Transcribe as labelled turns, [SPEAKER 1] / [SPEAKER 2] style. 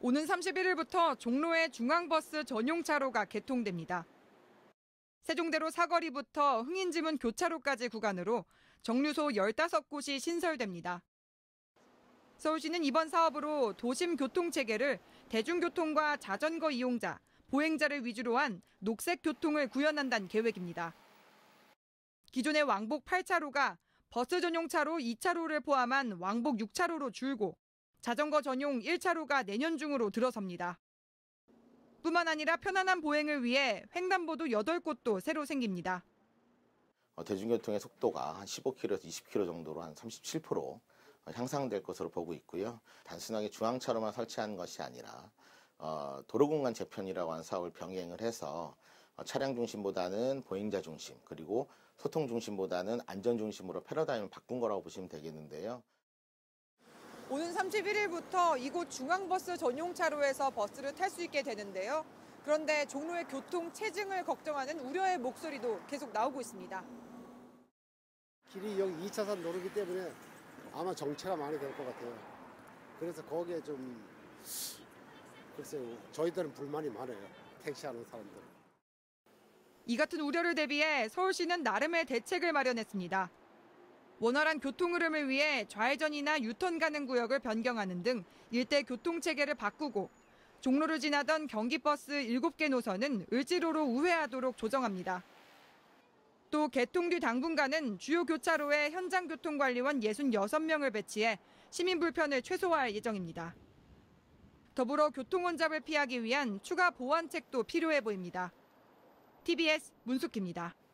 [SPEAKER 1] 오는 31일부터 종로의 중앙버스 전용 차로가 개통됩니다. 세종대로 사거리부터 흥인지문 교차로까지 구간으로 정류소 15곳이 신설됩니다. 서울시는 이번 사업으로 도심 교통체계를 대중교통과 자전거 이용자, 보행자를 위주로 한 녹색 교통을 구현한다는 계획입니다. 기존의 왕복 8차로가 버스 전용 차로 2차로를 포함한 왕복 6차로로 줄고 자전거 전용 1차로가 내년 중으로 들어섭니다. 뿐만 아니라 편안한 보행을 위해 횡단보도 8곳도 새로 생깁니다.
[SPEAKER 2] 대중교통의 속도가 한 15km에서 20km 정도로 한 37% 향상될 것으로 보고 있고요. 단순하게 중앙차로만 설치하는 것이 아니라 도로공간 재편이라고 하는 사업을 병행을 해서 차량 중심보다는 보행자 중심, 그리고 소통 중심보다는 안전 중심으로 패러다임을 바꾼 거라고 보시면 되겠는데요.
[SPEAKER 1] 오는 31일부터 이곳 중앙버스 전용 차로에서 버스를 탈 수 있게 되는데요. 그런데 종로의 교통 체증을 걱정하는 우려의 목소리도 계속 나오고 있습니다.
[SPEAKER 3] 길이 여기 2차선 도로기 때문에 아마 정체가 많이 될 것 같아요. 그래서 거기에 좀 글쎄요, 저희들은 불만이 많아요. 택시하는 사람들.
[SPEAKER 1] 이 같은 우려를 대비해 서울시는 나름의 대책을 마련했습니다. 원활한 교통 흐름을 위해 좌회전이나 유턴 가능 구역을 변경하는 등 일대 교통체계를 바꾸고 종로를 지나던 경기버스 7개 노선은 을지로로 우회하도록 조정합니다. 또 개통 뒤 당분간은 주요 교차로에 현장교통관리원 66명을 배치해 시민 불편을 최소화할 예정입니다. 더불어 교통혼잡을 피하기 위한 추가 보완책도 필요해 보입니다. TBS 문숙희입니다.